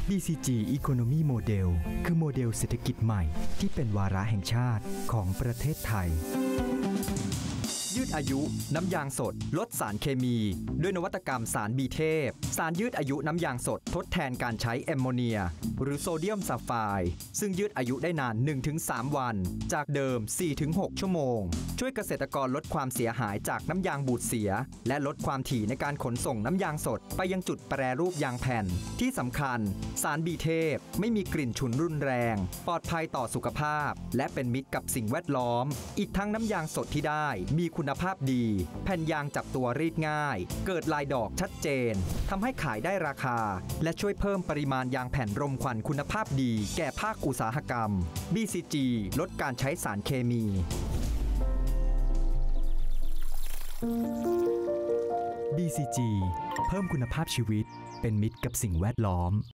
BCG Economy Model คือโมเดลเศรษฐกิจใหม่ที่เป็นวาระแห่งชาติของประเทศไทยยืดอายุน้ำยางสดลดสารเคมีด้วยนวัตกรรมสารบีเทพสารยืดอายุน้ำยางสดทดแทนการใช้แอมโมเนียหรือโซเดียมซัลไฟด์ซึ่งยืดอายุได้นาน 1-3 วันจากเดิม 4-6 ชั่วโมงช่วยเกษตรกรลดความเสียหายจากน้ำยางบูดเสียและลดความถี่ในการขนส่งน้ำยางสดไปยังจุดแปรรูปยางแผ่นที่สำคัญสารบีเทพไม่มีกลิ่นฉุนรุนแรงปลอดภัยต่อสุขภาพและเป็นมิตรกับสิ่งแวดล้อมอีกทั้งน้ำยางสดที่ได้มีคุณภาพดีแผ่นยางจับตัวรีดง่ายเกิดลายดอกชัดเจนทำให้ขายได้ราคาและช่วยเพิ่มปริมาณยางแผ่นรมควันคุณภาพดีแก่ภาคอุตสาหกรรม BCG ลดการใช้สารเคมี BCG เพิ่มคุณภาพชีวิตเป็นมิตรกับสิ่งแวดล้อม